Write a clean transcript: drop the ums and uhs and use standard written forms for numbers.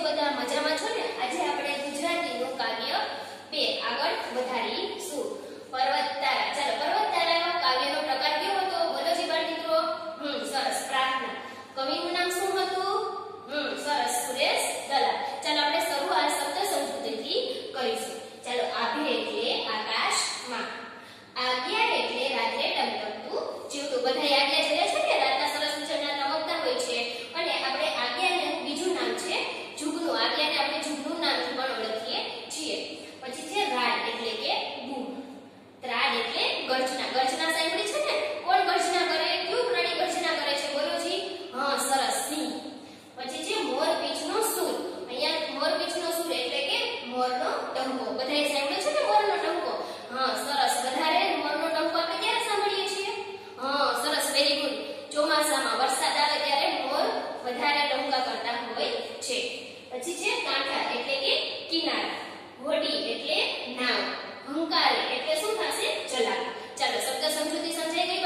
બધા મજામાં છો ને? આજે આપણે ગુજરાતીનું કાવ્ય 2 આગળ વધારીશું. પર્વત તારા. ચાલો, પર્વત તારાનો કાવ્યનો પ્રકાર કેવો હતો? બોલો જી બાળ મિત્રો. સરસ. પ્રાર્થના. કવિનું નામ શું હતું? સરસ. સુરેશ દલાલ. ચાલો, આપણે શરૂઆત શબ્દ સમજૂતીથી કરીશું. ચાલો, આભે એટલે આકાશમાં, આજ્ઞા એટલે રાત્રે ટમટમતું જીવતું. બધાએ આજ્ઞા જોયા છે ને? રાતના સરસ મજાના ટમકતા હોય છે. અને આપણે આજ્ઞાનું બીજું નામ છે જુગનું. આજ્ઞાને આપણે જુગનું નામથી પણ ઓળખીએ છીએ. પછી છે રાડ એટલે કે બૂમ. ત્રાડ એટલે ગર્જના. ગર્જના સાંભળી છે ને? કોણ ગર્જના કરે? કયું પ્રાણી ગર્જના કરે છે? બોલો જી. સરસ. સિંહ. પછી છે મોરપીંછનો સૂર. અહીંયા મોરપીંછનો સૂર એટલે કે મોરનો ટહુકો. બધાએ સાંભળ્યો છે ને મોરનો ટહુકો? સરસ. વધારે મોરનો ટહુકો આપણે ક્યારે સાંભળીએ છીએ? સરસ. Very good. ચોમાસામાં વરસાદ આવે ત્યારે મોર વધારે ટહુકા કરતા હોય છે. પછી છે કાંઠા એટલે કે કિનારા. હોડી એટલે નાવ. હંકારે એટલે શું થશે? ચલાવ. ચાલો, શબ્દ સમજૂતી સમજાઈ ગઈ